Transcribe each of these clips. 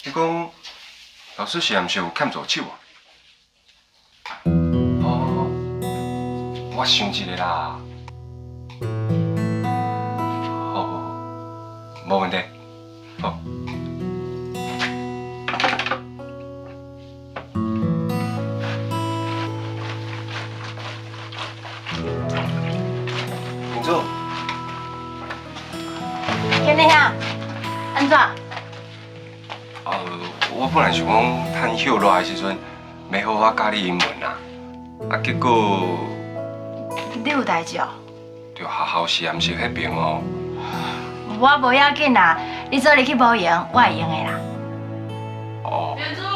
你讲老师是毋是有欠做手啊？哦，我想一个啦。好，无问题。好。民主， 今日啊，安怎？ 我本来想讲趁休落来的时阵，要好好教你英文啦，结果你有代志哦？ 就学校实验室迄边哦。 我无要紧啦，你做你去补用，我会用的啦。 哦。 民主，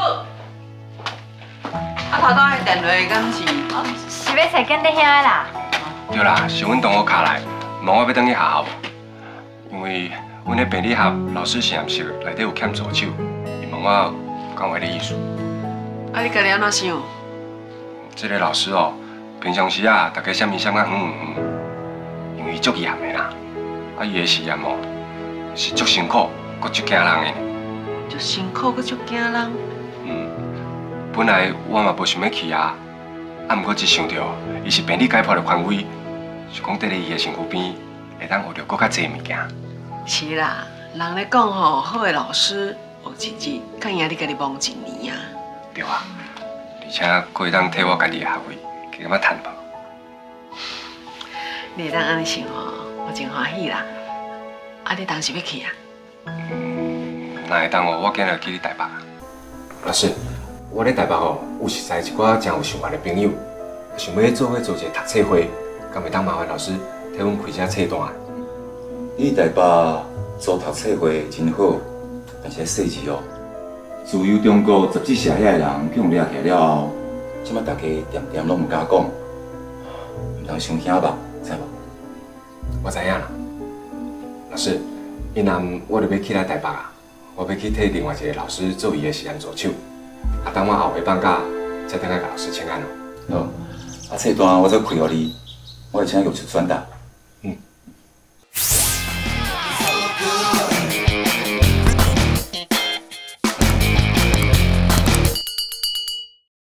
头拄迄电话敢是？ 是要找跟你兄的啦。 对啦，是阮同学敲来，问我要转去学校无？因为阮咧病理学老师实验室内底有欠助手，伊问我讲话的意思。 啊，你家己安怎想？ 这个老师哦，平常时啊，大家啥物啥啊因为伊足严的啦，伊的实验哦是足辛苦，搁足惊人的。 足辛苦，搁足惊人。 本来我嘛无想要去啊，毋过一想到伊是病理解剖的权威，就讲伫咧伊的身躯边会当学到搁较侪物件。 是啦，人咧讲吼，好的老师学一日，敢赢你家己忙一年啊。 对啊，而且佫会当替我家己的学费加减赚无。 你会当安尼想吼，我真欢喜啦。啊，你当时要去啊？ 那会当哦，我今日去你台北啊。老师，我咧台北哦，有识在一寡真有想法的朋友，想要做一个读册会，敢会当麻烦老师替阮开只册单？ 你台北做读册会真好，但是细字哦，自由中国杂志社遐个人去互掠起来了后，即摆大家点点拢唔敢讲，唔通伤惊吧，知无？ 我知影啦，老师，明暗我就要起来台北啊，我要去替另外一个老师做伊的实验助手，等我后日放假才等下甲老师请安哦。 好，册单我再开互你，我会请他录出转达。